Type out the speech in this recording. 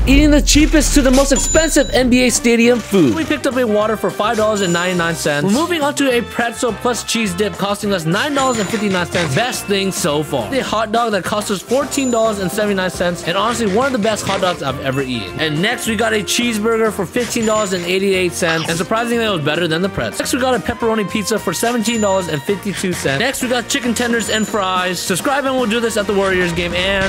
eating the cheapest to the most expensive NBA Stadium food. We picked up a water for $5.99. We're moving on to a pretzel plus cheese dip costing us $9.59. Best thing so far. A hot dog that cost us $14.79, and honestly one of the best hot dogs I've ever eaten. And next we got a cheeseburger for $15.88, and surprisingly it was better than the pretzel. Next we got a pepperoni pizza for $17.52. Next we got chicken tenders and fries. Subscribe and we'll do this at the Warriors game. And